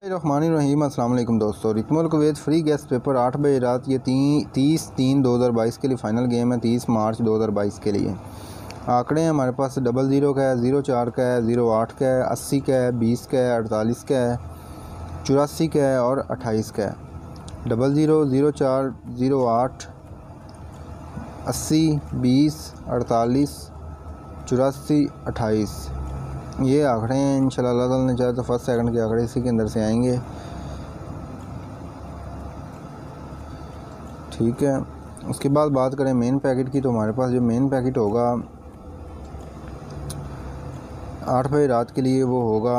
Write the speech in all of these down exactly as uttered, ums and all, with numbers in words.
रहमानिर्रहीम। अस्सलाम वालेकुम दोस्तों, रिकमल कुवैत फ्री गेस्ट पेपर आठ बजे रात ये ती, तीस तीन दो हज़ार बाईस के लिए फ़ाइनल गेम है। तीस मार्च दो हज़ार बाईस के लिए आंकड़े हैं हमारे पास डबल ज़ीरो का है, ज़ीरो चार का है, ज़ीरो आठ का है, अस्सी का है, बीस का है, अड़तालीस का है, चौरासी का है और अट्ठाईस का है। डबल ज़ीरो, ज़ीरो चार, ज़ीरो आठ, अस्सी, बीस, अड़तालीस, चौरासी, अट्ठाईस ये आंकड़े हैं। इंशाल्लाह अल्लाह ताला ने चाहे तो फर्स्ट सेकंड के आंकड़े इसी के अंदर से आएंगे। ठीक है, उसके बाद बात करें मेन पैकेट की, तो हमारे पास जो मेन पैकेट होगा आठ बजे रात के लिए वो होगा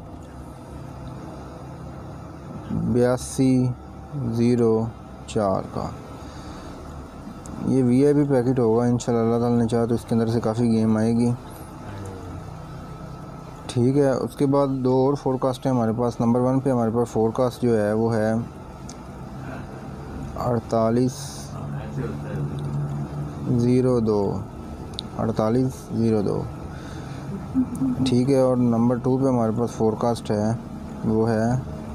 बयासी ज़ीरो चार का। ये वी आई पी पैकेट होगा। इंशाल्लाह अल्लाह ताला ने चाहे तो इसके अंदर से काफ़ी गेम आएगी। ठीक है, उसके बाद दो और फोरकास्ट है हमारे पास। नंबर वन पे हमारे पास फोरकास्ट जो है वो है अड़तालीस ज़ीरो दो, अड़तालीस ज़ीरो दो। ठीक है, और नंबर टू पे हमारे पास फोरकास्ट है वो है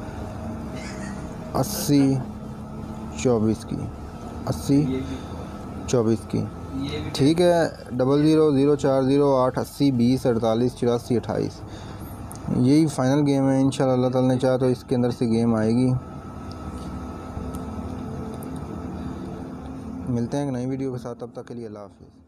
अस्सी चौबीस की, अस्सी चौबीस की। ठीक है, डबल ज़ीरो, ज़ीरो चार, ज़ीरो आठ, अस्सी, बीस, अड़तालीस, चौरासी, अट्ठाईस यही फ़ाइनल गेम है। इंशाल्लाह अल्लाह ताला ने चाहा तो इसके अंदर से गेम आएगी। मिलते हैं एक नई वीडियो के साथ, तब तक के लिए अल्लाह हाफ़िज़।